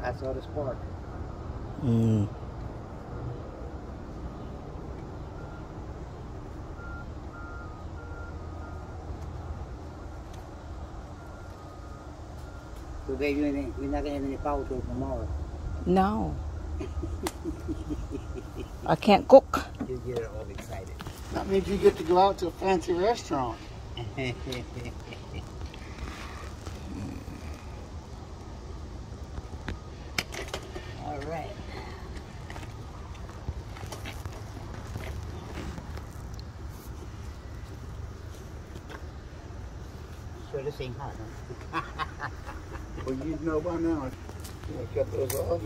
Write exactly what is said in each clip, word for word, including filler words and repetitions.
I saw the spark. Mm. So baby, you ain't, we're not gonna have any power till tomorrow. No. I can't cook. You get her all excited. That means you get to go out to a fancy restaurant. All right. Sure, this ain't hot, huh? Well, you know by now. I cut those off.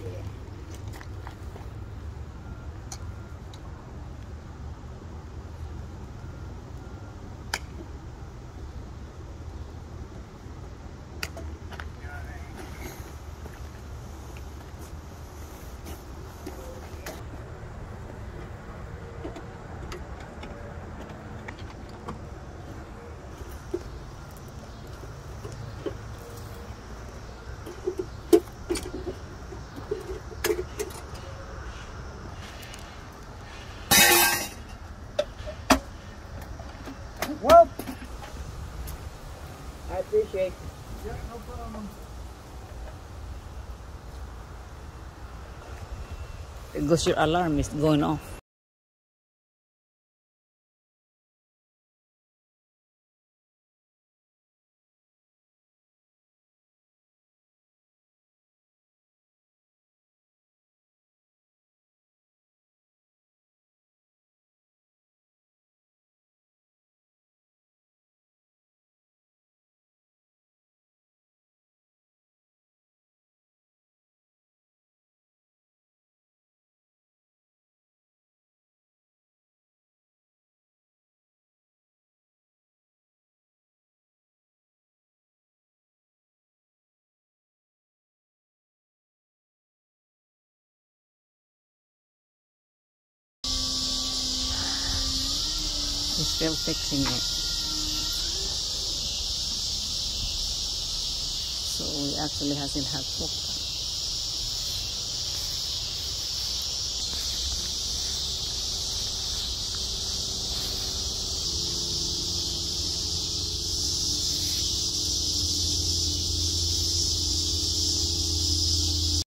Well, I appreciate it. Yeah, no problem. Because your alarm is going off. He's still fixing it. So we actually hasn't had cooked.